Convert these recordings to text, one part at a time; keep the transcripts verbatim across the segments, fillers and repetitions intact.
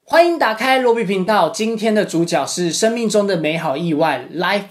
欢迎打开罗比频道，今天的主角是生命中的美好意外 Life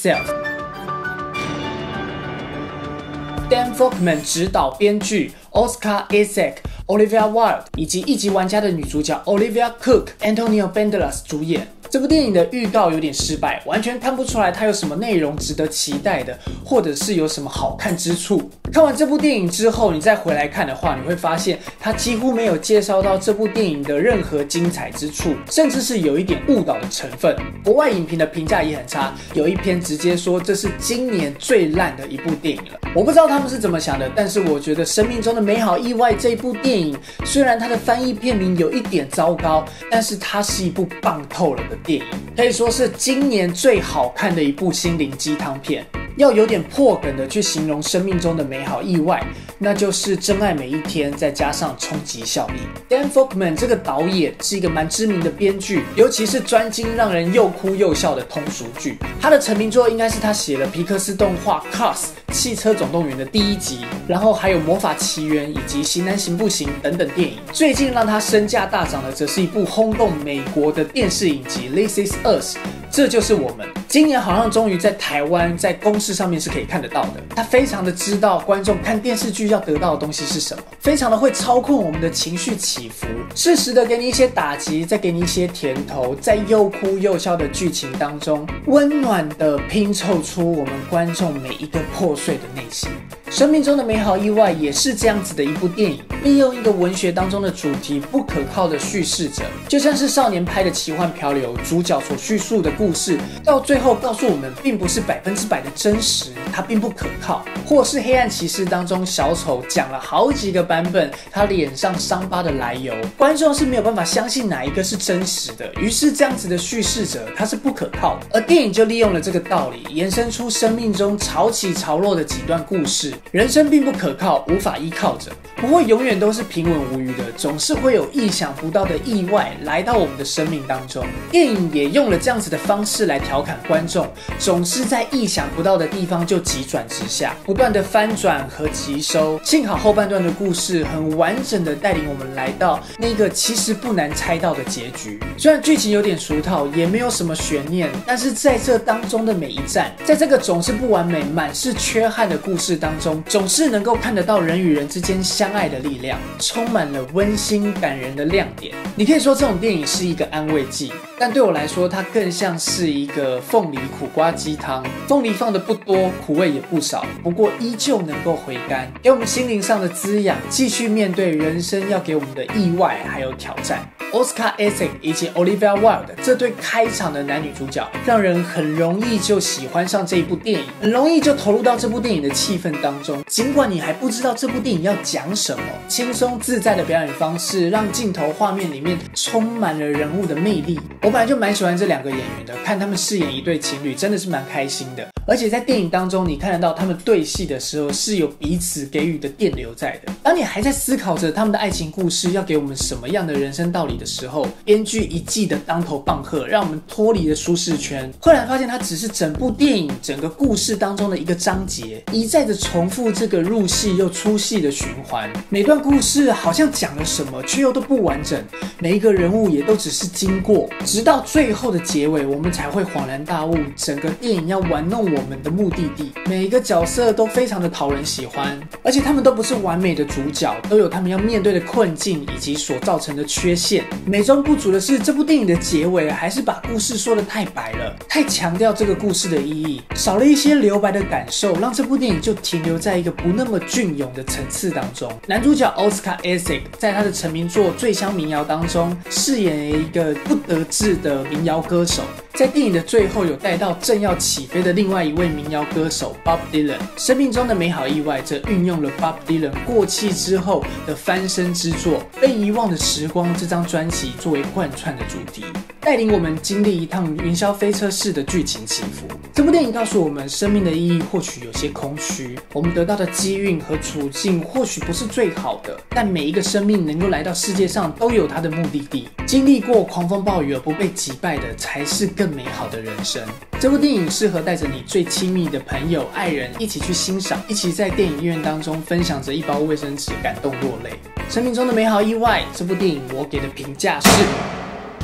Itself。Dan Folkman 执导编剧 Oscar Isaac、Olivia Wilde 以及一级玩家的女主角 Olivia Cook、Antonio Banderas 主演。这部电影的预告有点失败，完全看不出来它有什么内容值得期待的，或者是有什么好看之处。看完这部电影之后，你再回来看的话，你会发现它几乎没有介绍到这部电影的任何精彩之处，甚至是有一点误导的成分。国外影评的评价也很差，有一篇直接说这是今年最烂的一部电影了。我不知道他们是怎么想的，但是我觉得《生命中的美好意外》这一部电影，虽然它的翻译片名有一点糟糕，但是它是一部棒透了的电影，可以说是今年最好看的一部心灵鸡汤片。要有点破梗的去形容生命中的美好意外，那就是真爱每一天再加上冲击效应。Dan Folkman 这个导演是一个蛮知名的编剧，尤其是专精让人又哭又笑的通俗剧。他的成名作应该是他写了皮克斯动画 Cars 汽车总动员的第一集，然后还有魔法奇缘以及型男行不行等等电影。最近让他身价大涨的则是一部轰动美国的电视影集 This Is Us， 这就是我们。今年好像终于在台湾在公视上面是可以看得到的。他非常的知道观众看电视剧要得到的东西是什么，非常的会操控我们的情绪起伏，适时的给你一些打击，再给你一些甜头，在又哭又笑的剧情当中，温暖的拼凑出我们观众每一个破碎的内心。生命中的美好意外也是这样子的一部电影，利用一个文学当中的主题不可靠的叙事者，就像是少年拍的奇幻漂流，主角所叙述的故事到最后告诉我们并不是百分之百的真实，它并不可靠。或是黑暗骑士当中小丑讲了好几个版本他脸上伤疤的来由，观众是没有办法相信哪一个是真实的，于是这样子的叙事者他是不可靠的。而电影就利用了这个道理，延伸出生命中潮起潮落的几段故事。人生并不可靠，无法依靠着，不会永远都是平稳无虞的，总是会有意想不到的意外来到我们的生命当中。电影也用了这样子的方式来调侃观众，总是在意想不到的地方就急转直下，不断的翻转和急收。幸好后半段的故事很完整的带领我们来到那个其实不难猜到的结局。虽然剧情有点俗套，也没有什么悬念，但是在这当中的每一站，在这个总是不完美、满是缺憾的故事当中，总是能够看得到人与人之间相爱的力量，充满了温馨感人的亮点。你可以说这种电影是一个安慰剂，但对我来说它更像是一个凤梨苦瓜鸡汤。凤梨放的不多，苦味也不少，不过依旧能够回甘，给我们心灵上的滋养，继续面对人生要给我们的意外还有挑战。Oscar Isaac 以及 Olivia Wilde 这对开场的男女主角，让人很容易就喜欢上这一部电影，很容易就投入到这部电影的气氛当中。尽管你还不知道这部电影要讲什么，轻松自在的表演方式，让镜头画面里面充满了人物的魅力。我本来就蛮喜欢这两个演员的，看他们饰演一对情侣，真的是蛮开心的。而且在电影当中，你看得到他们对戏的时候是有彼此给予的电流在的。当你还在思考着他们的爱情故事要给我们什么样的人生道理的时候，编剧一记的当头棒喝，让我们脱离了舒适圈。后来发现它只是整部电影整个故事当中的一个章节，一再的重复这个入戏又出戏的循环。每段故事好像讲了什么，却又都不完整，每一个人物也都只是经过，直到最后的结尾，我们才会恍然大悟，整个电影要玩弄我们的目的地。每一个角色都非常的讨人喜欢，而且他们都不是完美的主角，都有他们要面对的困境以及所造成的缺陷。美中不足的是，这部电影的结尾还是把故事说得太白了，太强调这个故事的意义，少了一些留白的感受，让这部电影就停留在一个不那么隽永的层次当中。男主角 Oscar Isaac 在他的成名作《醉乡民谣》当中饰演了一个不得志的民谣歌手，在电影的最后有带到正要起飞的另外一位民谣歌手 Bob Dylan。生命中的美好意外则运用了 Bob Dylan 过气之后的翻身之作《被遗忘的时光》这张专辑作为贯穿的主题，带领我们经历一趟云霄飞车式的剧情起伏。这部电影告诉我们，生命的意义或许有些空虚，我们得到的机运和处境或许不是最好的，但每一个生命能够来到世界上都有它的目的地。经历过狂风暴雨而不被击败的，才是更美好的人生。这部电影适合带着你最亲密的朋友、爱人一起去欣赏，一起在电影院当中分享着一包卫生纸，感动落泪。生命中的美好意外，这部电影我给的评价是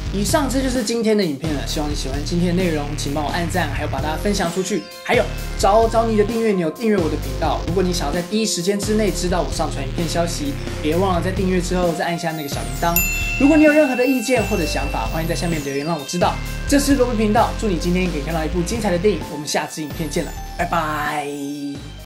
以上这就是今天的影片了，希望你喜欢今天的内容，请帮我按赞，还有把它分享出去。还有找找你的订阅钮，订阅我的频道。如果你想要在第一时间之内知道我上传影片消息，别忘了在订阅之后再按下那个小铃铛。如果你有任何的意见或者想法，欢迎在下面留言让我知道。这是罗宾频道，祝你今天可以看到一部精彩的电影。我们下次影片见了，拜拜。